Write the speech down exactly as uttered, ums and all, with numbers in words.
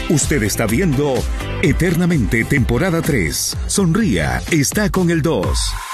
Usted está viendo Eternamente temporada tres. Sonría, está con el dos.